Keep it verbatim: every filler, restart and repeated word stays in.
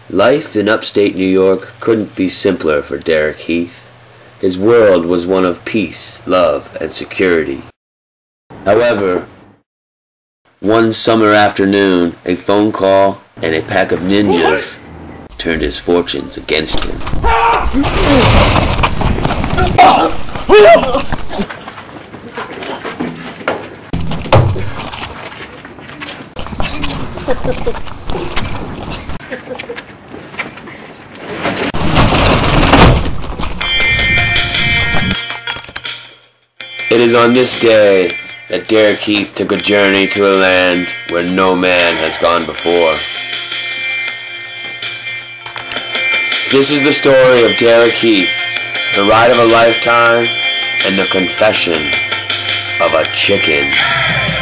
Life in upstate New York couldn't be simpler for Derek Heath. His world was one of peace, love, and security. However, one summer afternoon, a phone call and a pack of ninjas turned his fortunes against him. It is on this day that Derek Heath took a journey to a land where no man has gone before. This is the story of Derek Heath, the ride of a lifetime, and the confession of a chicken.